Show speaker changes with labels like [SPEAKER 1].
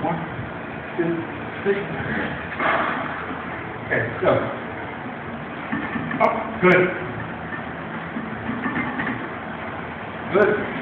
[SPEAKER 1] 1, 2, 3. Okay, go. Up, good. Good.